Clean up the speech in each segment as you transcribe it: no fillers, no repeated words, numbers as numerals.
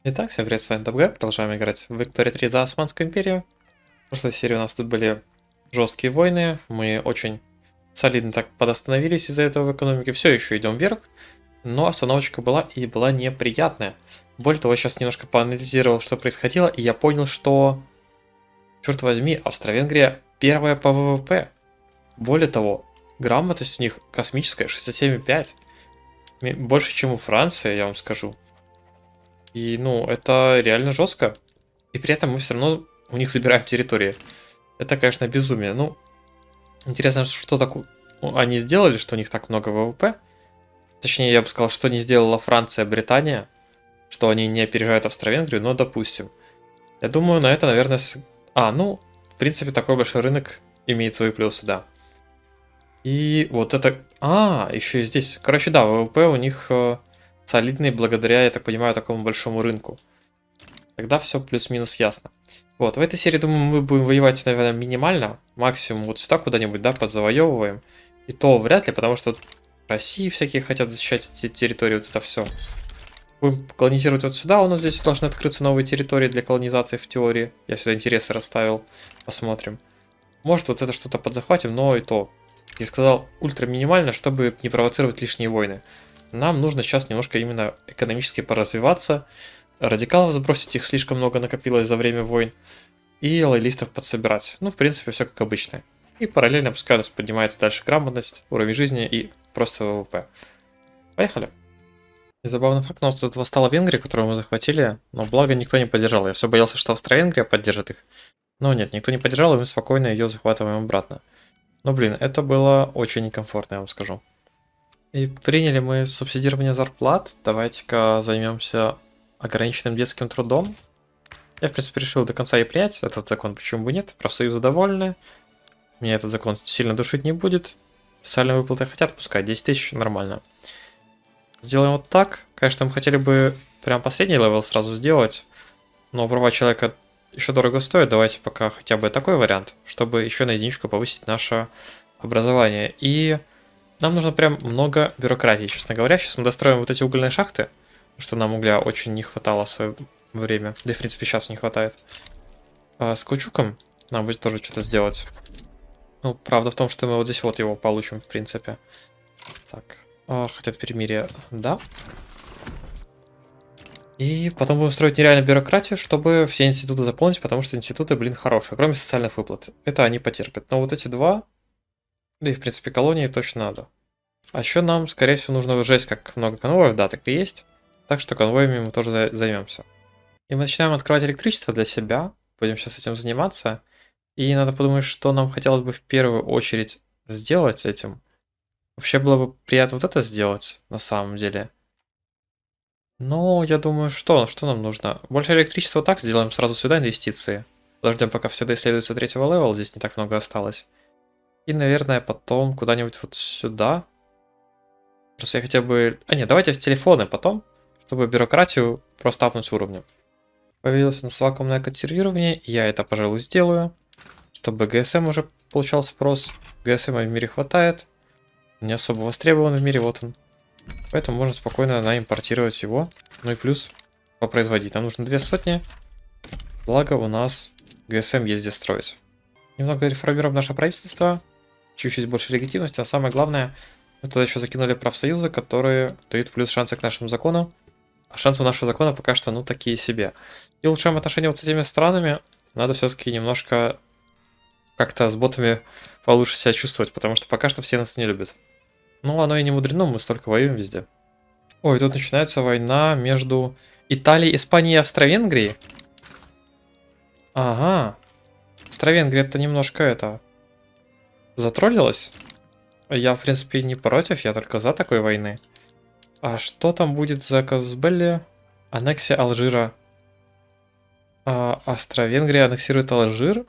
Итак, всем привет, с вами ДабГ. Продолжаем играть в Виктория 3 за Османскую империю. В прошлой серии у нас тут были жесткие войны. Мы очень солидно так подостановились из-за этого в экономике. Все еще идем вверх, но остановочка была и была неприятная. Более того, я сейчас немножко поанализировал, что происходило, и я понял, что, черт возьми, Австро-Венгрия первая по ВВП. Более того, грамотность у них космическая, 67,5. Больше, чем у Франции, я вам скажу. И, ну, это реально жестко. И при этом мы все равно у них забираем территории. Это, конечно, безумие. Ну, интересно, что такое они сделали, что у них так много ВВП. Точнее, я бы сказал, что не сделала Франция, Британия, что они не опережают Австро-Венгрию, но допустим. Я думаю, на это, наверное... ну, в принципе, такой большой рынок имеет свои плюсы, да. И вот это... еще и здесь. Короче, да, ВВП у них солидный благодаря, я так понимаю, такому большому рынку. Тогда все плюс-минус ясно. Вот, в этой серии, думаю, мы будем воевать, наверное, минимально. Максимум вот сюда куда-нибудь, да, позавоевываем. И то вряд ли, потому что России всякие хотят защищать эти территории, вот это все. Будем колонизировать вот сюда, у нас здесь должны открыться новые территории для колонизации в теории. Я сюда интересы расставил, посмотрим. Может, вот это что-то подзахватим, но и то. Я сказал, ультра минимально, чтобы не провоцировать лишние войны. Нам нужно сейчас немножко именно экономически поразвиваться. Радикалов сбросить, их слишком много накопилось за время войн. И лоялистов подсобирать. Ну, в принципе, все как обычно. И параллельно пускай у нас поднимается дальше грамотность, уровень жизни и просто ВВП. Поехали. И забавный факт, у нас тут восстала Венгрия, которую мы захватили, но благо никто не поддержал. Я все боялся, что Австро-Венгрия поддержит их. Но нет, никто не поддержал, и мы спокойно ее захватываем обратно. Но, блин, это было очень некомфортно, я вам скажу. И приняли мы субсидирование зарплат. Давайте-ка займемся ограниченным детским трудом. Я, в принципе, решил до конца и принять этот закон, почему бы нет. Профсоюзы довольны. Меня этот закон сильно душить не будет. Социальные выплаты хотят, пускай 10 тысяч, нормально. Сделаем вот так. Конечно, мы хотели бы прям последний левел сразу сделать. Но права человека еще дорого стоят. Давайте пока хотя бы такой вариант, чтобы еще на единичку повысить наше образование. И нам нужно прям много бюрократии, честно говоря. Сейчас мы достроим вот эти угольные шахты, потому что нам угля очень не хватало в свое время. Да и, в принципе, сейчас не хватает. С каучуком нам будет тоже что-то сделать. Ну, правда в том, что мы вот здесь вот его получим, в принципе. Так, хотят перемирие, да. И потом будем строить нереальную бюрократию, чтобы все институты заполнить, потому что институты, блин, хорошие, кроме социальных выплат. Это они потерпят. Но вот эти два, да и, в принципе, колонии точно надо. А еще нам, скорее всего, нужно жесть как много конвоев, да, так и есть. Так что конвоями мы тоже займемся. И мы начинаем открывать электричество для себя. Будем сейчас этим заниматься. И надо подумать, что нам хотелось бы в первую очередь сделать с этим. Вообще было бы приятно вот это сделать, на самом деле. Но я думаю, что нам нужно? Больше электричества так, сделаем сразу сюда инвестиции. Подождем, пока все доисследуется третьего левела, здесь не так много осталось. И, наверное, потом куда-нибудь вот сюда. Просто я хотя бы... нет, давайте в телефоны потом, чтобы бюрократию просто апнуть уровнем. Появилось у нас вакуумное консервирование, я это, пожалуй, сделаю. Чтобы ГСМ уже получал спрос. ГСМ в мире хватает. Не особо востребован в мире, вот он. Поэтому можно спокойно наимпортировать его. Ну и плюс попроизводить. Нам нужно 200. Благо у нас ГСМ есть где строить. Немного реформируем наше правительство. Чуть-чуть больше легитимности. А самое главное, мы туда еще закинули профсоюзы, которые дают плюс шансы к нашему закону. А шансы у нашего закона пока что, ну, такие себе. И улучшаем отношения вот с этими странами. Надо все-таки немножко как-то с ботами получше себя чувствовать, потому что пока что все нас не любят. Ну, оно и не мудрено, мы столько воюем везде. Ой, тут начинается война между Италией, Испанией и Австро-Венгрией. Ага. Австро-Венгрия это немножко это... затроллилась. Я, в принципе, не против, я только за такой войны. А что там будет за Казбелли? Аннексия Алжира. Австро-Венгрия аннексирует Алжир?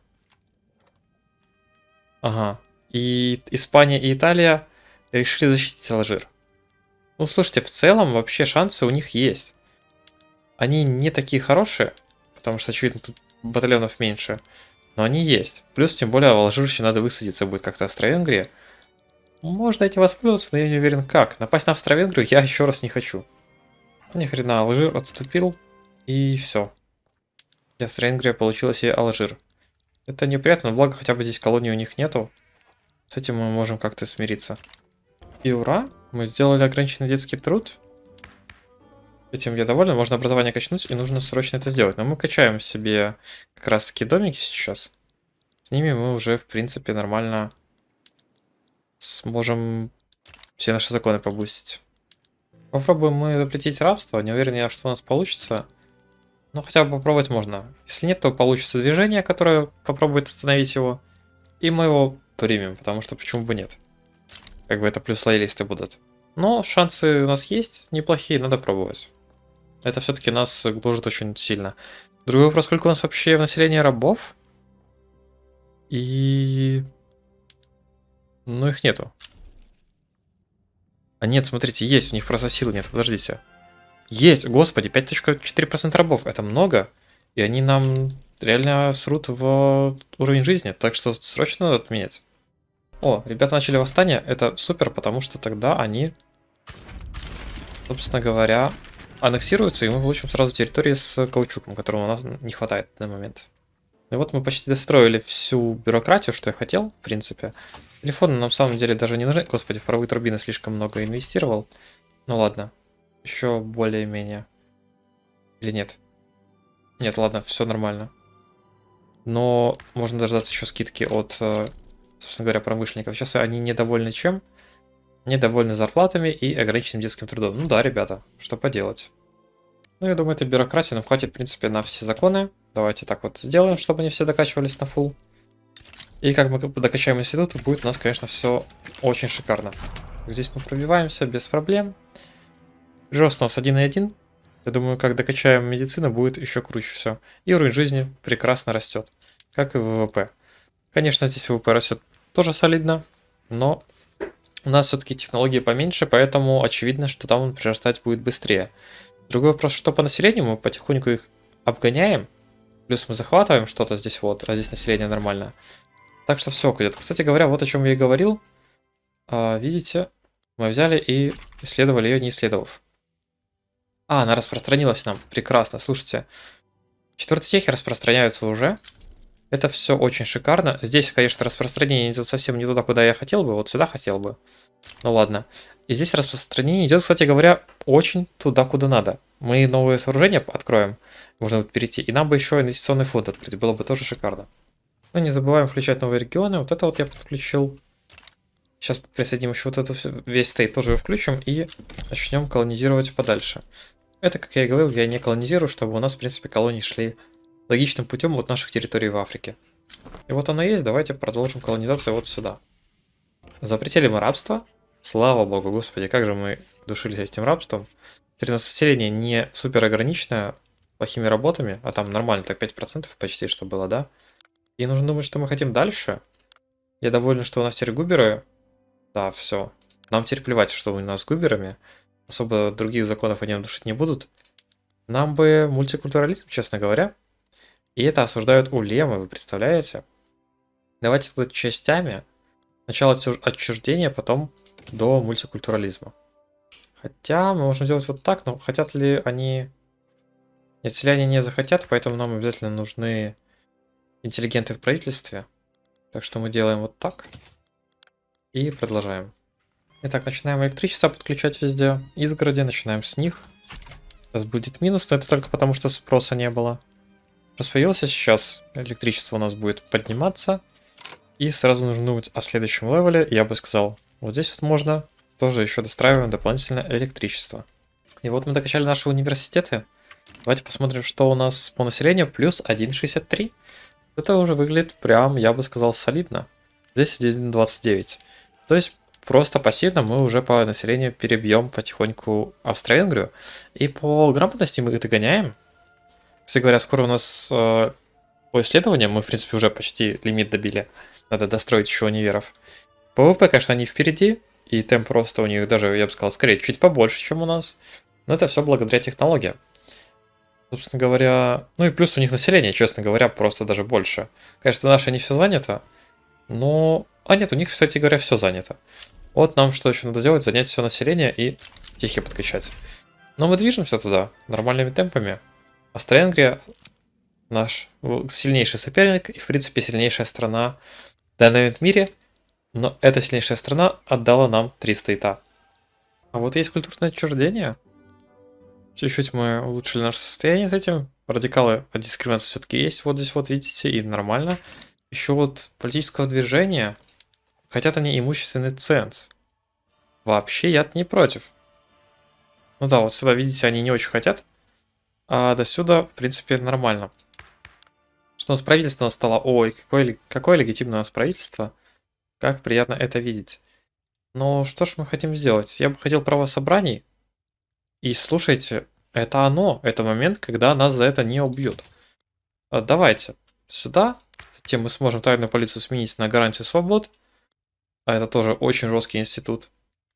Ага. И Испания и Италия решили защитить Алжир. Ну, слушайте, в целом вообще шансы у них есть. Они не такие хорошие, потому что, очевидно, тут батальонов меньше. Но они есть. Плюс, тем более, в Алжир еще надо высадиться будет как-то Австро-Венгрия. Можно этим воспользоваться, но я не уверен как. Напасть на Австро-Венгрию я еще раз не хочу. Ни хрена, Алжир отступил. И все. И Австро-Венгрия получила себе Алжир. Это неприятно, но благо хотя бы здесь колонии у них нету. С этим мы можем как-то смириться. И ура! Мы сделали ограниченный детский труд. Этим я доволен. Можно образование качнуть, и нужно срочно это сделать. Но мы качаем себе как раз таки домики сейчас. С ними мы уже, в принципе, нормально сможем все наши законы побустить. Попробуем мы запретить рабство. Не уверен я, что у нас получится. Но хотя бы попробовать можно. Если нет, то получится движение, которое попробует остановить его. И мы его примем, потому что почему бы нет. Как бы это плюс лоялисты будут. Но шансы у нас есть неплохие, надо пробовать. Это все-таки нас гложет очень сильно. Другой вопрос, сколько у нас вообще населения рабов? И... Ну, их нету. А нет, смотрите, есть, у них просто сил нет, подождите. Есть, господи, 5,4% рабов, это много. И они нам реально срут в уровень жизни, так что срочно надо отменять. О, ребята начали восстание, это супер, потому что тогда они, собственно говоря, аннексируются, и мы получим сразу территории с каучуком, которого у нас не хватает на момент. И вот мы почти достроили всю бюрократию, что я хотел, в принципе. Телефоны нам в самом деле даже не нужны. Господи, в паровые турбины слишком много инвестировал. Ну ладно, еще более-менее. Или нет? Нет, ладно, все нормально. Но можно дождаться еще скидки от, собственно говоря, промышленников. Сейчас они недовольны чем? Недовольны зарплатами и ограниченным детским трудом. Ну да, ребята, что поделать. Ну, я думаю, этой бюрократии нам хватит, в принципе, на все законы. Давайте так вот сделаем, чтобы они все докачивались на фулл. И как мы докачаем институты, будет у нас, конечно, все очень шикарно. Здесь мы пробиваемся без проблем. Прирост у нас 1,1. Я думаю, как докачаем медицину, будет еще круче все. И уровень жизни прекрасно растет, как и ВВП. Конечно, здесь ВВП растет тоже солидно, но у нас все-таки технологии поменьше, поэтому очевидно, что там он прирастать будет быстрее. Другой вопрос, что по населению, мы потихоньку их обгоняем. Плюс мы захватываем что-то здесь вот, а здесь население нормально. Так что все идет. Кстати говоря, вот о чем я и говорил. Видите, мы взяли и исследовали ее, не исследовав. Она распространилась нам. Прекрасно, слушайте. Четвертые техи распространяются уже. Это все очень шикарно. Здесь, конечно, распространение идет совсем не туда, куда я хотел бы. Вот сюда хотел бы. Ну ладно. И здесь распространение идет, кстати говоря, очень туда, куда надо. Мы новые сооружения откроем. Можно будет перейти. И нам бы еще инвестиционный фонд открыть. Было бы тоже шикарно. Но не забываем включать новые регионы. Вот это вот я подключил. Сейчас присоединим еще вот эту весь стейт тоже включим. И начнем колонизировать подальше. Это, как я и говорил, я не колонизирую, чтобы у нас, в принципе, колонии шли логичным путем от наших территорий в Африке. И вот оно есть. Давайте продолжим колонизацию вот сюда. Запретили мы рабство. Слава богу, господи, как же мы душились этим рабством. Теперь у нас население не супер ограниченное плохими работами, а там нормально, так 5% почти что было, да? И нужно думать, что мы хотим дальше. Я доволен, что у нас теперь губеры. Да, все. Нам теперь плевать, что у нас с губерами. Особо других законов они нам душить не будут. Нам бы мультикультурализм, честно говоря. И это осуждают улемы, вы представляете? Давайте тут частями. Сначала отчуждение, потом до мультикультурализма. Хотя мы можем сделать вот так, но хотят ли они... Нет, селяне не захотят, поэтому нам обязательно нужны интеллигенты в правительстве. Так что мы делаем вот так. И продолжаем. Итак, начинаем электричество подключать везде. Изгороди, начинаем с них. Сейчас будет минус, но это только потому, что спроса не было. Появился сейчас, электричество у нас будет подниматься. И сразу нужно думать о следующем левеле. Я бы сказал, вот здесь вот можно тоже еще достраиваем дополнительное электричество. И вот мы докачали наши университеты. Давайте посмотрим, что у нас по населению. Плюс 1,63. Это уже выглядит прям, я бы сказал, солидно. Здесь 1,29. То есть просто пассивно мы уже по населению перебьем потихоньку Австро-Венгрию. И по грамотности мы их догоняем. Кстати говоря, скоро у нас по исследованиям мы, в принципе, уже почти лимит добили. Надо достроить еще универов. По ВВП, конечно, они впереди. И темп роста у них даже, я бы сказал, скорее чуть побольше, чем у нас. Но это все благодаря технологиям. Собственно говоря, ну и плюс у них население, честно говоря, просто даже больше. Конечно, наше не все занято, но... А нет, у них, кстати говоря, все занято. Вот нам что еще надо сделать, занять все население и техи подкачать. Но мы движемся туда нормальными темпами. Австро-Венгрия наш сильнейший соперник и, в принципе, сильнейшая страна в данном мире. Но эта сильнейшая страна отдала нам 3 стейта. А вот есть культурное отчуждение. Чуть-чуть мы улучшили наше состояние с этим. Радикалы от дискриминации все-таки есть. Вот здесь вот видите, и нормально. Еще вот политического движения. Хотят они имущественный ценз. Вообще я не против. Ну да, вот сюда, видите, они не очень хотят. А до сюда, в принципе, нормально. Что у нас правительство стало... Ой, какое легитимное у нас правительство. Как приятно это видеть. Но что ж мы хотим сделать? Я бы хотел право собраний. И слушайте, это оно. Это момент, когда нас за это не убьют. Давайте сюда. Затем мы сможем тайную полицию сменить на гарантию свобод. А это тоже очень жесткий институт.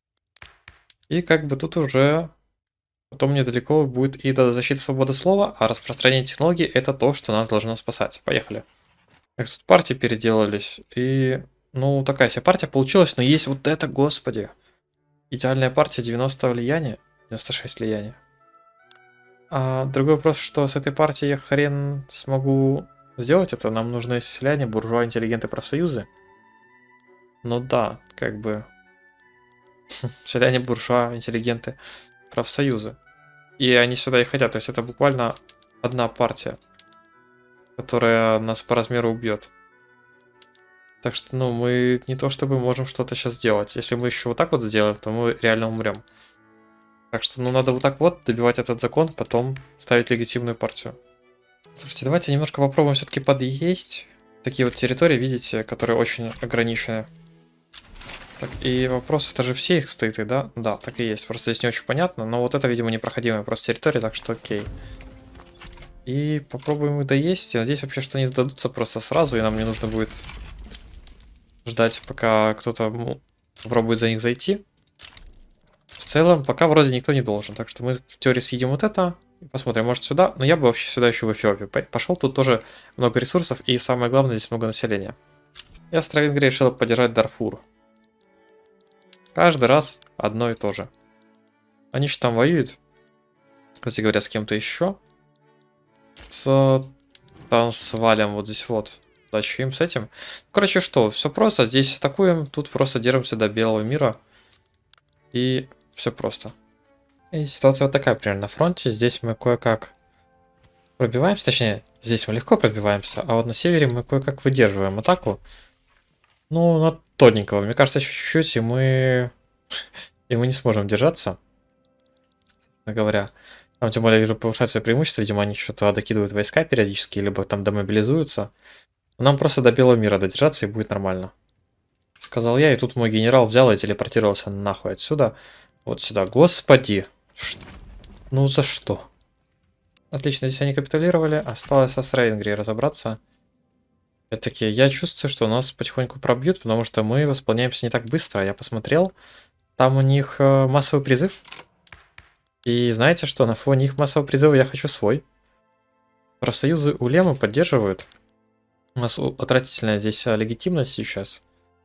И как бы тут уже потом недалеко будет и до защиты свободы слова, а распространение технологий это то, что нас должно спасать. Поехали. Так, тут партии переделались. И, ну, такая себе партия получилась, но есть вот это, господи. Идеальная партия 90 влияния, 96 влияния. А другой вопрос, что с этой партией я хрен смогу сделать это. Нам нужны селяне, буржуа, интеллигенты, профсоюзы. Ну да, как бы... Селяне, буржуа, интеллигенты, профсоюзы. И они сюда и хотят. То есть это буквально одна партия, которая нас по размеру убьет. Так что, ну, мы не то чтобы можем что-то сейчас сделать. Если мы еще вот так вот сделаем, то мы реально умрем. Так что, ну, надо вот так вот добивать этот закон, потом ставить легитимную партию. Слушайте, давайте немножко попробуем все-таки подъесть. Такие вот территории, видите, которые очень ограничены. Так, и вопрос, это же все их стейты, да? Да, так и есть. Просто здесь не очень понятно, но вот это, видимо, непроходимая просто территория, так что окей. И попробуем их доесть. И надеюсь вообще, что они сдадутся просто сразу, и нам не нужно будет ждать, пока кто-то попробует за них зайти. В целом, пока вроде никто не должен. Так что мы в теории съедим вот это. И посмотрим, может сюда. Но я бы вообще сюда еще в Эфиопию пошел. Тут тоже много ресурсов. И самое главное, здесь много населения. И Австро-Венгрия решила поддержать Дарфур. Каждый раз одно и то же. Они же там воюют. Кстати говоря, с кем-то еще. С Трансвалем вот здесь вот. Удачи им с этим. Короче, что, все просто. Здесь атакуем. Тут просто держимся до белого мира. И все просто. И ситуация вот такая примерно на фронте. Здесь мы кое-как пробиваемся. Точнее, здесь мы легко пробиваемся. А вот на севере мы кое-как выдерживаем атаку. Ну, на тоненького. Мне кажется, еще чуть-чуть, и мы не сможем держаться. Говоря. Там, тем более, вижу, повышается преимущество. Видимо, они что-то докидывают войска периодически, либо там демобилизуются. Но нам просто до белого мира додержаться, и будет нормально. Сказал я, и тут мой генерал взял и телепортировался нахуй отсюда. Вот сюда. Господи. Ну за что? Отлично, здесь они капитулировали. Осталось с Австро-Венгрией разобраться. Опять-таки, я чувствую, что нас потихоньку пробьют, потому что мы восполняемся не так быстро. Я посмотрел. Там у них массовый призыв. И знаете что? На фоне их массового призыва я хочу свой. Профсоюзы улемы поддерживают. У нас отвратительная здесь легитимность сейчас.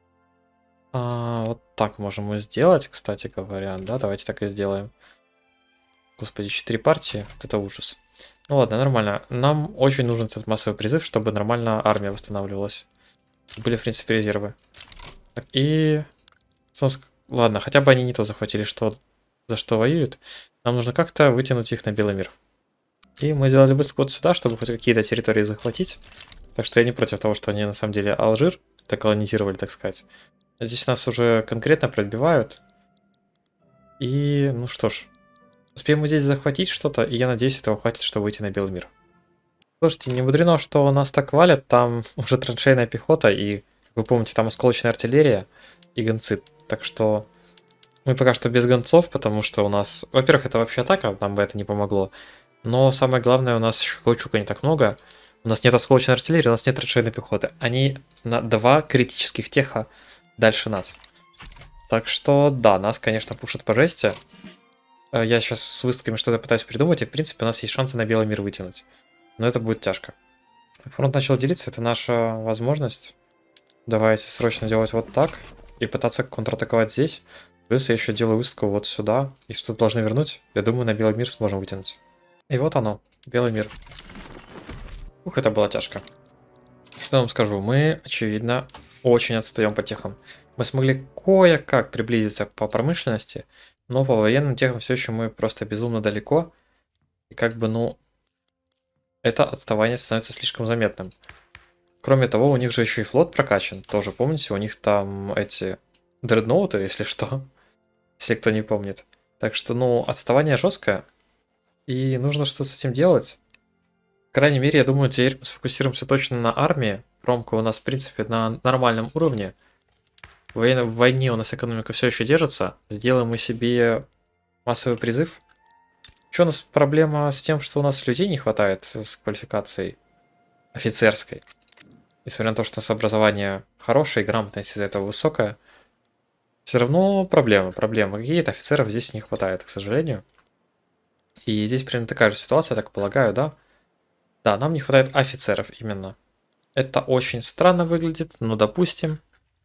Вот так можем мы сделать, кстати говоря. Да, давайте так и сделаем. Господи, 4 партии. Вот это ужас. Ну ладно, нормально. Нам очень нужен этот массовый призыв, чтобы нормально армия восстанавливалась. Были, в принципе, резервы. Так, и... Ладно, хотя бы они не то захватили, что... за что воюют. Нам нужно как-то вытянуть их на белый мир. И мы сделали быстро вот сюда, чтобы хоть какие-то территории захватить. Так что я не против того, что они на самом деле Алжир доколонизировали, так сказать. Здесь нас уже конкретно пробивают. И, ну что ж. Успеем мы здесь захватить что-то, и я надеюсь, этого хватит, чтобы выйти на белый мир. Слушайте, не мудрено, что нас так валят. Там уже траншейная пехота, и, как вы помните, там осколочная артиллерия и гонцы. Так что мы пока что без гонцов, потому что у нас... Во-первых, это вообще атака, нам бы это не помогло. Но самое главное, у нас еще каучука не так много. У нас нет осколочной артиллерии, у нас нет траншейной пехоты. Они на 2 критических теха дальше нас. Так что, да, нас, конечно, пушат по жести. Я сейчас с выставками что-то пытаюсь придумать, и, в принципе, у нас есть шансы на белый мир вытянуть. Но это будет тяжко. Фронт начал делиться, это наша возможность. Давайте срочно делать вот так. И пытаться контратаковать здесь. Плюс я еще делаю выставку вот сюда. И что-то должны вернуть. Я думаю, на белый мир сможем вытянуть. И вот оно, белый мир. Ух, это было тяжко. Что я вам скажу, мы, очевидно, очень отстаем по техам. Мы смогли кое-как приблизиться по промышленности, но по военным техам все еще мы просто безумно далеко. И как бы, ну, это отставание становится слишком заметным. Кроме того, у них же еще и флот прокачан. Тоже помните, у них там эти дредноуты, если что. Если кто не помнит. Так что, ну, отставание жесткое. И нужно что-то с этим делать. По крайней мере, я думаю, теперь сфокусируемся точно на армии. Промка у нас, в принципе, на нормальном уровне. В войне у нас экономика все еще держится. Сделаем мы себе массовый призыв. Еще у нас проблема с тем, что у нас людей не хватает с квалификацией офицерской. Несмотря на то, что у нас образование хорошее и грамотность из-за этого высокая, все равно проблема. Какие-то офицеров здесь не хватает, к сожалению. И здесь примерно такая же ситуация, я так полагаю, да? Да, нам не хватает офицеров именно. Это очень странно выглядит, но допустим.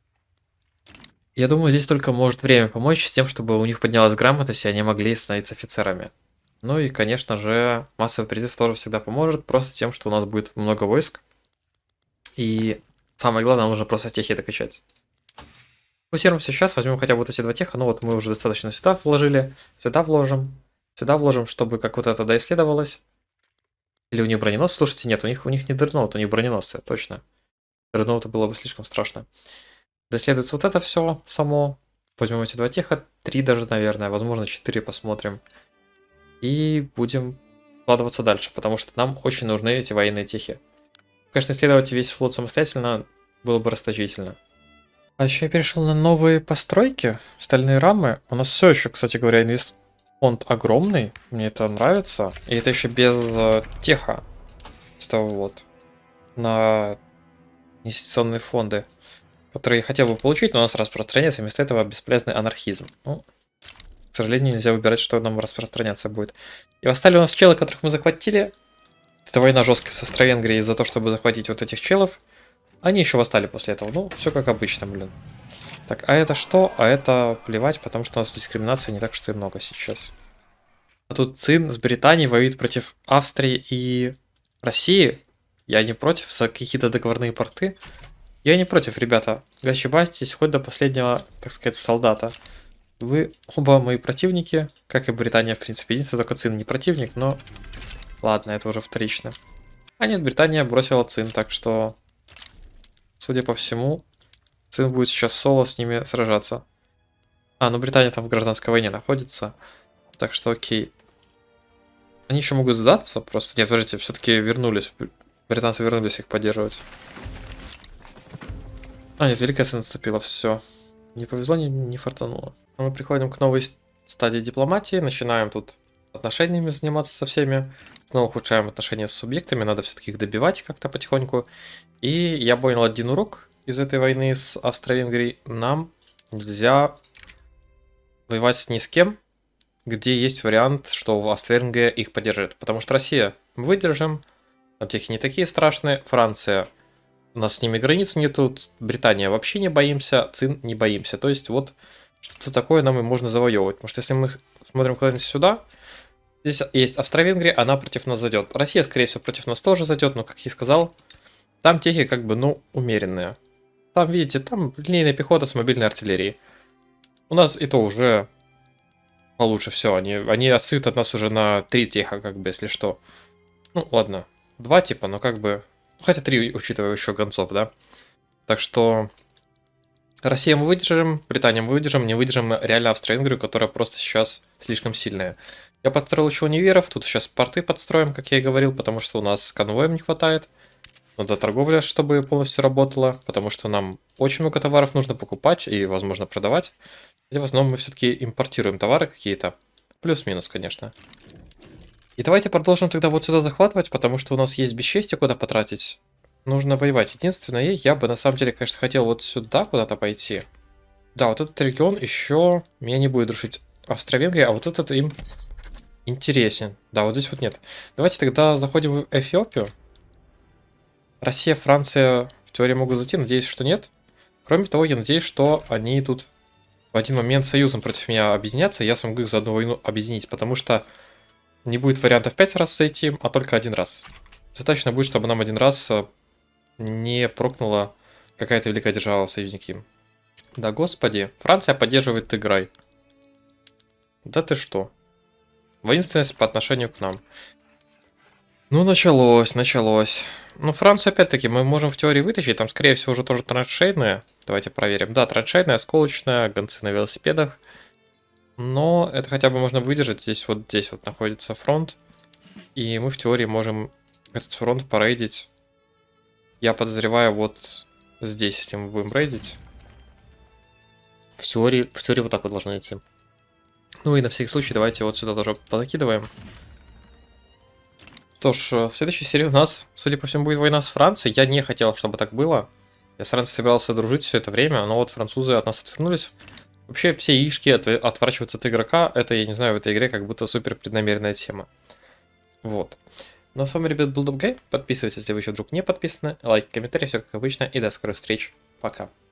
Я думаю, здесь только может время помочь с тем, чтобы у них поднялась грамотность, и они могли становиться офицерами. Ну и, конечно же, массовый призыв тоже всегда поможет, просто тем, что у нас будет много войск. И самое главное, нам нужно просто техи докачать. Фокусируемся сейчас, возьмем хотя бы вот эти два теха. Ну вот мы уже достаточно сюда вложили, сюда вложим, чтобы как вот это доисследовалось. Или у них броненосцы? Слушайте, нет, у них не дредноут, у них броненосцы, точно. Дредноуты было бы слишком страшно. Доследуется вот это все само. Возьмем эти два теха, 3 даже, наверное, возможно 4 посмотрим. И будем вкладываться дальше, потому что нам очень нужны эти военные техи. Конечно, исследовать весь флот самостоятельно было бы расточительно. А еще я перешел на новые постройки, стальные рамы. У нас все еще, кстати говоря, инвестфонд огромный, мне это нравится. И это еще без теха. Что вот. На инвестиционные фонды, которые я хотел бы получить, но у нас распространяется, вместо этого бесполезный анархизм. Ну, к сожалению, нельзя выбирать, что нам распространяться будет. И восстали у нас челы, которых мы захватили. Это война жесткая с Австро-Венгрией за то, чтобы захватить вот этих челов. Они еще восстали после этого. Ну, все как обычно, блин. Так, а это что? А это плевать, потому что у нас дискриминации не так уж и много сейчас. А тут ЦИН с Британией воюет против Австрии и России. Я не против, за какие-то договорные порты. Я не против, ребята. Гачибайтесь хоть до последнего, так сказать, солдата. Вы оба мои противники, как и Британия, в принципе. Единственное, только ЦИН не противник, но... Ладно, это уже вторично. А нет, Британия бросила ЦИН, так что... Судя по всему, ЦИН будет сейчас соло с ними сражаться. А, ну Британия там в гражданской войне находится. Так что окей. Они еще могут сдаться, просто... Нет, подождите, все-таки вернулись. Британцы вернулись их поддерживать. А, нет, Великая Сын наступила, все. Не повезло, не фартануло. Мы приходим к новой стадии дипломатии, начинаем тут отношениями заниматься со всеми. Снова ухудшаем отношения с субъектами, надо все-таки их добивать как-то потихоньку. И я понял один урок из этой войны с Австро-Венгрией. Нам нельзя воевать ни с кем, где есть вариант, что Австро-Венгрия их поддержит. Потому что Россия мы выдержим, но техи не такие страшные. Франция, у нас с ними границ нету, Британия вообще не боимся, ЦИН не боимся. То есть вот что-то такое нам и можно завоевывать. Потому что если мы смотрим куда-нибудь сюда, здесь есть Австро-Венгрия, она против нас зайдет. Россия, скорее всего, против нас тоже зайдет, но, как я и сказал, там техи как бы, ну, умеренные. Там, видите, там линейная пехота с мобильной артиллерией. У нас и то уже получше все. Они отстают от нас уже на 3 теха, как бы, если что. Ну, ладно. 2 типа, но как бы... Хотя 3, учитывая еще гонцов, да. Так что... Россия мы выдержим, Британию мы выдержим, не выдержим мы реально Австро-Венгрию, которая просто сейчас слишком сильная. Я подстроил еще универов, тут сейчас порты подстроим, как я и говорил, потому что у нас конвоем не хватает. Надо торговля, чтобы полностью работала, потому что нам очень много товаров нужно покупать и, возможно, продавать. Хотя в основном мы все-таки импортируем товары какие-то. Плюс-минус, конечно. И давайте продолжим тогда вот сюда захватывать, потому что у нас есть бесчестие, куда потратить. Нужно воевать. Единственное, я бы на самом деле, конечно, хотел вот сюда куда-то пойти. Да, вот этот регион еще меня не будет рушить Австро-Венгрия, а вот этот им интересен. Да, вот здесь вот нет. Давайте тогда заходим в Эфиопию. Россия, Франция в теории могут зайти, надеюсь, что нет. Кроме того, я надеюсь, что они тут в один момент союзом против меня объединятся, и я смогу их за одну войну объединить, потому что Не будет вариантов 5 раз зайти, а только один раз. Достаточно будет, чтобы нам один раз не прокнула какая-то великая держава в союзники. Да господи, Франция поддерживает Тыграй. Да ты что? Воинственность по отношению к нам. Ну, началось. Ну, Францию, опять-таки, мы можем в теории вытащить. Там, скорее всего, уже тоже траншейная. Давайте проверим. Да, траншейная, осколочная, гонцы на велосипедах. Но это хотя бы можно выдержать. Здесь вот находится фронт. И мы в теории можем этот фронт порейдить. Я подозреваю вот здесь, если мы будем рейдить. В теории вот так вот должно идти. Ну и на всякий случай давайте вот сюда тоже позакидываем. Что ж, в следующей серии у нас, судя по всему, будет война с Францией. Я не хотел, чтобы так было. Я с Францией собирался дружить все это время, но вот французы от нас отвернулись. Вообще все яишки отворачиваются от игрока. Это, я не знаю, в этой игре как будто супер преднамеренная тема. Вот. Ну а с вами, ребят, был Дубгай. Подписывайтесь, если вы еще вдруг не подписаны. Лайк, комментарий, все как обычно. И до скорых встреч. Пока.